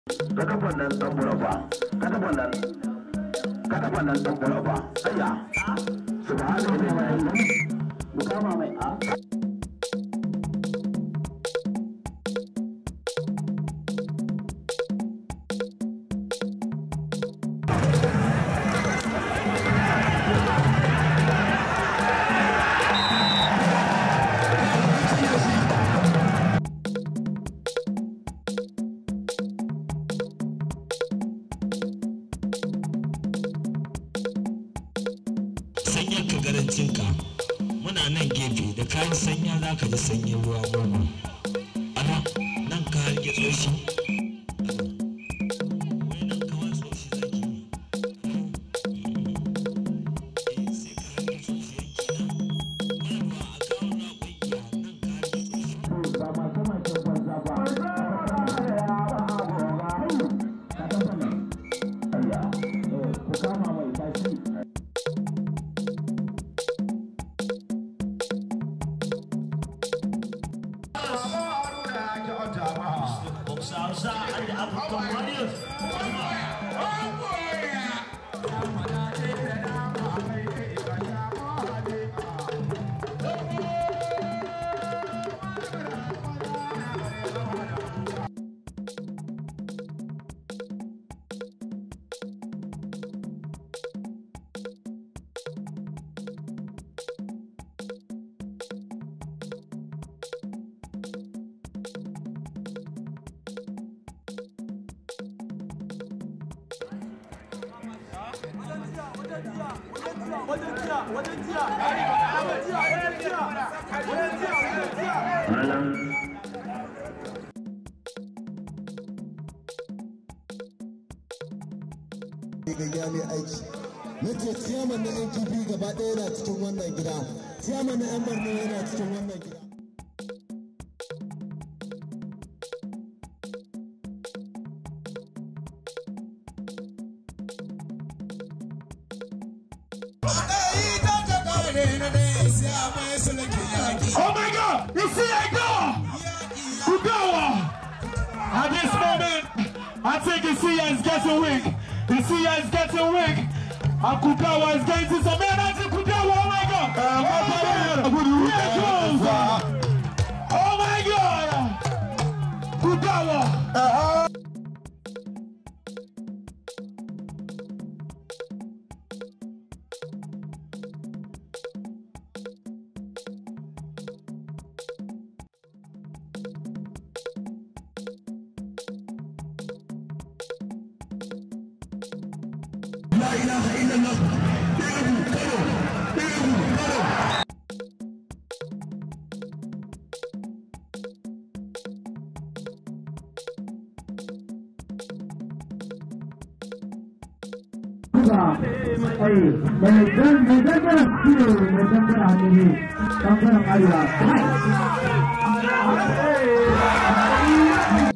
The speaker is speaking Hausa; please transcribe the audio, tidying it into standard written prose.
Kada wannan dan buraba. Kada wannan dan buraba. Ayya. Subhanallahi. Mukama mai a. Sanyar ka garancinka muna nan gefe da kayan sanya za ka ji sanyin ruwa goma ana nan ka harge tsoshi wai nan ka watsa tsoshi zaki sai ka harge tsoshi yanki na wani ba a kawo na kwaiya nan ka harge tsoshi ba ma sama ke kwanza ba ka tafa ne ayya ku kama mai tashi outside the African Warriors. Gaya mai aiki na ce ciyaman na yan kifi gaba ɗaya yana cikin wannan gida, ciyaman na yan barno yana cikin wannan gida. Oh my God! You see I go! Kugawa! At this moment, I think the sea is getting weak. The sea is getting weak. And Kugawa is going to some man. I think Kugawa, oh my God! Oh my God! Kugawa! La ilaha illallah. Hey,